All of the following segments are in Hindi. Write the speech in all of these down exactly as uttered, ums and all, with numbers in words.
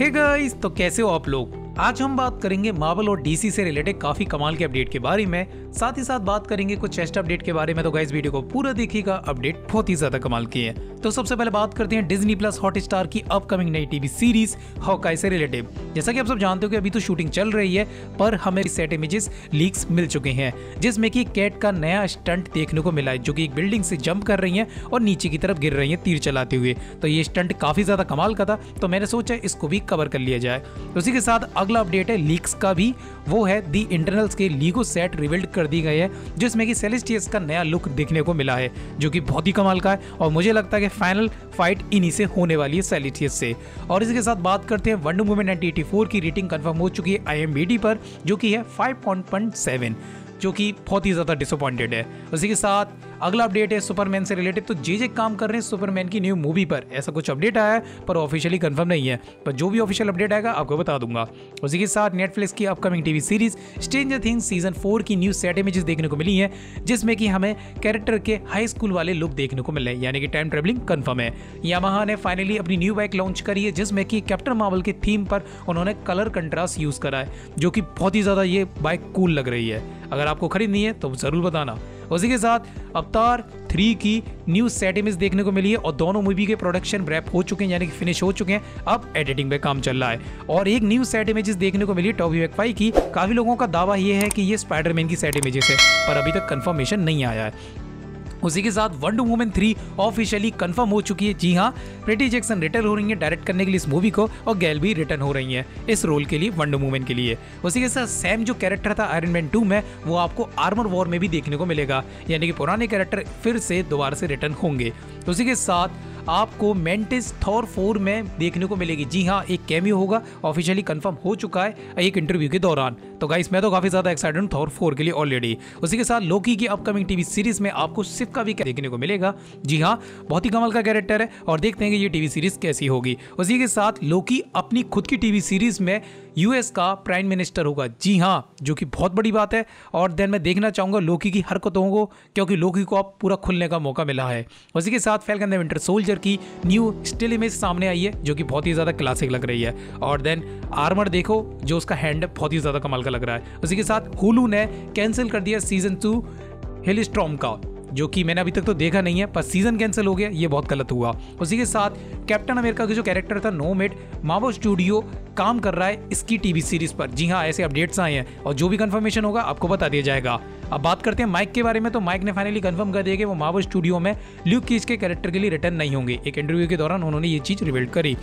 हे गाइस, तो कैसे हो आप लोग। आज हम बात करेंगे मार्वल और डीसी से रिलेटेड काफी कमाल के अपडेट के बारे में, साथ ही साथ बात करेंगे कुछ चेस्ट अपडेट के बारे में। तो गाइस वीडियो को पूरा देखिएगा, अपडेट बहुत ही ज्यादा कमाल की है। तो सबसे पहले बात करते हैं डिज्नी प्लस हॉटस्टार की अपकमिंग नई टीवी सीरीज हॉकाई से रिलेटेड। जैसा कि आप सब जानते हो कि अभी तो शूटिंग चल रही है, पर हमें सेट इमेजेस लीक्स मिल चुके हैं, जिसमें कि कैट का नया स्टंट देखने को मिला है, जो कि एक बिल्डिंग से जंप कर रही है और नीचे की तरफ गिर रही है तीर चलाते हुए। तो ये स्टंट काफी ज्यादा कमाल का था, तो मैंने सोचा इसको भी कवर कर लिया जाए। उसी के साथ अगला अपडेट है लीक्स का भी, वो है दी इंटरनल्स के लीगो सेट रिवील्ड कर दी गई है, जिसमें कि सेलेस्टियस का नया लुक देखने को मिला है, जो कि बहुत ही कमाल का है। और मुझे लगता है कि फाइनल फाइट इन्हीं से होने वाली है सेलेस्टियस से। और इसके साथ बात करते हैं Wonder Woman nineteen eighty four की रेटिंग कंफर्म हो चुकी है आई एम बी डी पर, जो कि है फाइव पॉइंट सेवन, जो कि बहुत ही ज्यादा डिसअपॉइंटेड है। उसी के साथ अगला अपडेट है सुपरमैन से रिलेटेड। तो जे जे काम कर रहे हैं सुपरमैन की न्यू मूवी पर, ऐसा कुछ अपडेट आया है, पर ऑफिशियली कंफर्म नहीं है, पर जो भी ऑफिशियल अपडेट आएगा आपको बता दूंगा। उसी के साथ नेटफ्लिक्स की upcoming TV series Stranger Things season four की न्यू सेट इमेजेस देखने को मिली है, जिसमें कि हमें कैरेक्टर के हाई स्कूल वाले लुक देखने को मिले हैं, यानी कि टाइम ट्रेवलिंग कंफर्म है। यामाहा ने फाइनली अपनी न्यू बाइक लॉन्च करी है, जिसमें कि कैप्टन मार्वल के थीम पर उन्होंने कलर कंट्रास्ट यूज करा है, जो कि बहुत ही ज्यादा ये बाइक कूल लग रही है। अगर आपको खरीदनी है तो जरूर बताना। उसी के साथ अवतार थ्री की न्यू सेट इमेज देखने को मिली है, और दोनों मूवी के प्रोडक्शन रैप हो चुके हैं, यानी कि फिनिश हो चुके हैं, अब एडिटिंग पे काम चल रहा है। और एक न्यू सेट इमेजेस देखने को मिली है टॉबी मैगवायर की। काफी लोगों का दावा यह है कि ये स्पाइडरमैन की सेट इमेजेस है, पर अभी तक कंफर्मेशन नहीं आया है। उसी के साथ Wonder Woman three officially confirm हो चुकी है। जी हाँ, प्रीटी जैक्सन रिटर्न हो रही है डायरेक्ट करने के लिए इस मूवी को, और गैल भी रिटर्न हो रही है इस रोल के लिए वंडर वुमन के लिए। उसी के साथ सैम जो कैरेक्टर था आयरन मैन टू में, वो आपको आर्मर वॉर में भी देखने को मिलेगा, यानी कि पुराने कैरेक्टर फिर से दोबारा से रिटर्न होंगे। उसी के साथ आपको मेंटिस थॉर फोर में देखने को मिलेगी। जी हाँ, एक कैमियो होगा, ऑफिशियली कंफर्म हो चुका है एक इंटरव्यू के दौरान। तो गाइस मैं तो काफी ज्यादा एक्साइटेड हूं थॉर फोर के लिए ऑलरेडी। उसी के साथ लोकी की अपकमिंग टीवी सीरीज में आपको सिफ का भी देखने को मिलेगा। जी हाँ, बहुत ही कमाल का कैरेक्टर है, और देखते हैं कि ये टीवी सीरीज कैसी होगी। उसी के साथ लोकी अपनी खुद की टीवी सीरीज में यूएस का प्राइम मिनिस्टर होगा। जी हाँ, जो कि बहुत बड़ी बात है। और देन मैं देखना चाहूंगा लोकी की हरकतों को, क्योंकि लोकी को अब पूरा खुलने का मौका मिला है। उसी के साथ फैल्कन द विंटर सोल्जर की न्यू स्टिल इमेज सामने आई है, जो कि बहुत ही ज्यादा क्लासिक लग रही है। और देन आर्मर देखो, जो उसका हैंड है बहुत ही ज्यादा कमाल का लग रहा है। उसी के साथ हुलू ने कैंसिल कर दिया सीजन टू हेलिस्ट्रॉम का, जो कि मैंने अभी तक तो देखा नहीं है, पर सीजन कैंसिल हो गया, ये बहुत गलत हुआ। उसी के साथ कैप्टन अमेरिका का जो कैरेक्टर था नोमैड, मार्वल स्टूडियो काम कर रहा है इसकी टीवी सीरीज पर। जी हाँ, ऐसे अपडेट्स आए हैं, और जो भी कंफर्मेशन होगा आपको बता दिया जाएगा। अब बात करते हैं माइक के बारे में। तो माइक ने फाइनली कंफर्म कर दिया कि वो मार्वल स्टूडियो में ल्यूक केज के कैरेक्टर के लिए रिटर्न नहीं होंगे। एक इंटरव्यू के दौरान उन्होंने ये चीज रिवील करी।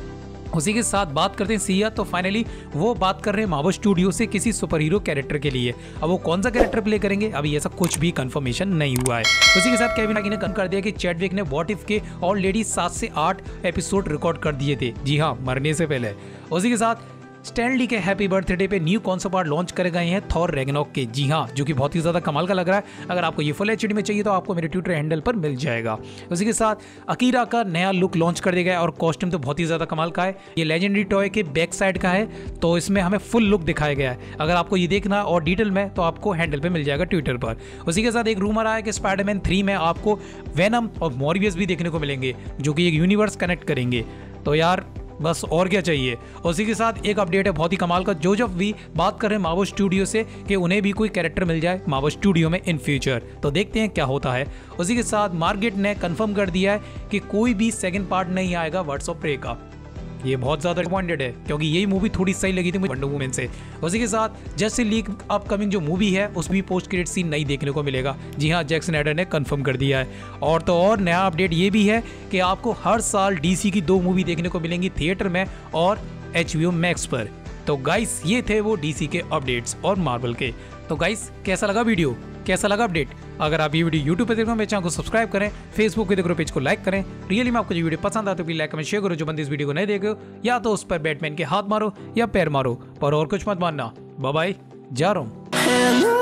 उसी के साथ बात करते हैं सिया, तो फाइनली वो बात कर रहे हैं मार्वल स्टूडियो से किसी सुपर हीरो कैरेक्टर के लिए। अब वो कौन सा कैरेक्टर प्ले करेंगे, अभी ऐसा कुछ भी कंफर्मेशन नहीं हुआ है। उसी के साथ केविन आगी ने कंफर्म कर दिया कि चैडविक ने व्हाट इफ के ऑलरेडी सात से आठ एपिसोड रिकॉर्ड कर दिए थे। जी हाँ, मरने से पहले। उसी के साथ स्टैन ली के हैप्पी बर्थडे पे न्यू कॉन्सेप्ट आर्ट लॉन्च करे गए हैं थॉर रैग्नारोक के। जी हाँ, जो कि बहुत ही ज्यादा कमाल का लग रहा है। अगर आपको ये फुल एचडी में चाहिए तो आपको मेरे ट्विटर हैंडल पर मिल जाएगा। उसी के साथ अकीरा का नया लुक लॉन्च कर दिया गया है, और कॉस्ट्यूम तो बहुत ही ज्यादा कमाल का है। ये लेजेंडरी टॉय के बैक साइड का है, तो इसमें हमें फुल लुक दिखाया गया है। अगर आपको ये देखना और डिटेल में, तो आपको हैंडल पे मिल जाएगा ट्विटर पर। उसी के साथ एक रूमर आया कि स्पाइडरमैन थ्री में आपको वेनम और मॉर्बियस भी देखने को मिलेंगे, जो कि एक यूनिवर्स कनेक्ट करेंगे। तो यार बस और क्या चाहिए। उसी के साथ एक अपडेट है बहुत ही कमाल का। जोसेफ भी बात कर रहे हैं मार्वल स्टूडियो से कि उन्हें भी कोई कैरेक्टर मिल जाए मार्वल स्टूडियो में इन फ्यूचर, तो देखते हैं क्या होता है। उसी के साथ मार्गेट ने कंफर्म कर दिया है कि कोई भी सेकंड पार्ट नहीं आएगा वर्ड्स ऑफ प्रे का। ये बहुत ज्यादा डिसअपॉइंटेड है, क्योंकि यही मूवी थोड़ी सही लगी थी मुझे वंडर वुमन से। उसी के साथ जस्टिस लीग अपकमिंग जो मूवी है, उसमें पोस्ट क्रेडिट सीन नहीं देखने को मिलेगा। जी हाँ, जैक स्नाइडर ने कंफर्म कर दिया है। और तो और नया अपडेट ये भी है कि आपको हर साल डीसी की दो मूवी देखने को मिलेंगी थिएटर में और एचबीओ मैक्स पर। तो गाइस ये थे वो डीसी के अपडेट्स और मार्वल के। तो गाइस कैसा लगा वीडियो, कैसा लगा अपडेट? अगर आप ये वीडियो यूट्यूब पे देख रहे हो, मेरे चैनल को सब्सक्राइब करें, फेसबुक पे देख रहे हो पेज को लाइक करें। रियली में आपको जो वीडियो पसंद आता है तो लाइक कमेंट शेयर करो। जो बंदे इस वीडियो को नहीं देखे हो, या तो उस पर बैटमैन के हाथ मारो या पैर मारो, पर और कुछ मत मानना। बाय बाय, जा रहा हूँ।